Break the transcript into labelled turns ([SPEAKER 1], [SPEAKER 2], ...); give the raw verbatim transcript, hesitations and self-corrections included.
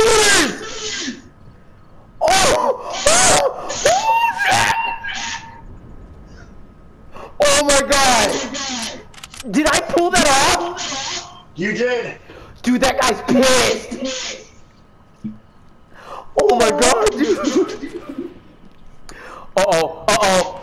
[SPEAKER 1] this! Oh! Oh! Oh, oh my god! Did I pull that off?
[SPEAKER 2] You did!
[SPEAKER 1] Dude, that guy's pissed! Oh my god, dude! Uh-oh, uh-oh.